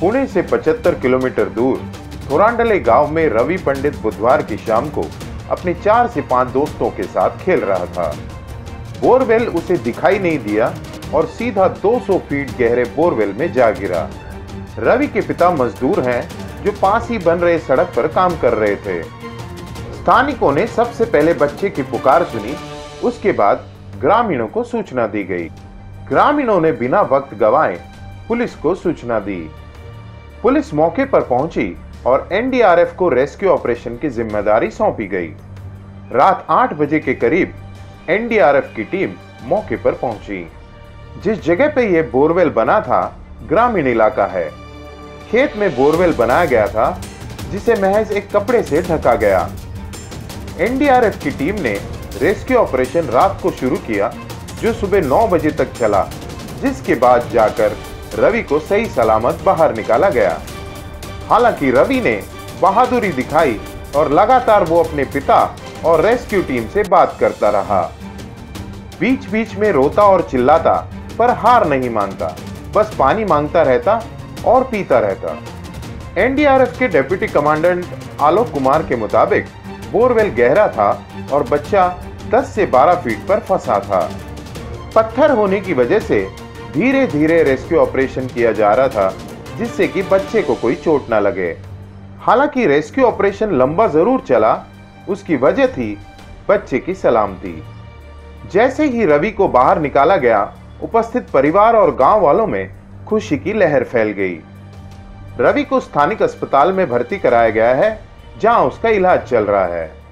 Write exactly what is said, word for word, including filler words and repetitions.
पुणे से पचहत्तर किलोमीटर दूर थोरांडले गांव में रवि पंडित बुधवार की शाम को अपने चार से पांच दोस्तों के साथ खेल रहा था। बोरवेल उसे दिखाई नहीं दिया और सीधा दो सौ फीट गहरे बोरवेल में जा गिरा। रवि के पिता मजदूर हैं जो पास ही बन रहे सड़क पर काम कर रहे थे। स्थानिकों ने सबसे पहले बच्चे की पुकार सुनी, उसके बाद ग्रामीणों को सूचना दी गई। ग्रामीणों ने बिना वक्त गवाए पुलिस को सूचना दी। पुलिस मौके पर पहुंची और एन डी आर एफ को रेस्क्यू ऑपरेशन की जिम्मेदारी सौंपी गई। रात आठ बजे के करीब एन डी आर एफ की टीम मौके पर पहुंची। जिस जगह पे यह बोरवेल बना था ग्रामीण इलाका है। खेत में बोरवेल बनाया गया था जिसे महज एक कपड़े से ढका गया। एन डी आर एफ की टीम ने रेस्क्यू ऑपरेशन रात को शुरू किया जो सुबह नौ बजे तक चला, जिसके बाद जाकर रवि को सही सलामत बाहर निकाला गया। हालांकि रवि ने बहादुरी दिखाई और लगातार वो अपने पिता और रेस्क्यू टीम से बात करता रहा। बीच बीच में रोता और चिल्लाता पर हार नहीं मानता, बस पानी मांगता रहता और पीता रहता। एन डी आर एफ के डिप्टी कमांडेंट आलोक कुमार के मुताबिक बोरवेल गहरा था और बच्चा दस से बारह फीट पर फंसा था। पत्थर होने की वजह से धीरे धीरे रेस्क्यू ऑपरेशन किया जा रहा था जिससे कि बच्चे को कोई चोट ना लगे। हालांकि रेस्क्यू ऑपरेशन लंबा जरूर चला, उसकी वजह थी बच्चे की सलामती। जैसे ही रवि को बाहर निकाला गया, उपस्थित परिवार और गांव वालों में खुशी की लहर फैल गई। रवि को स्थानिक अस्पताल में भर्ती कराया गया है जहां उसका इलाज चल रहा है।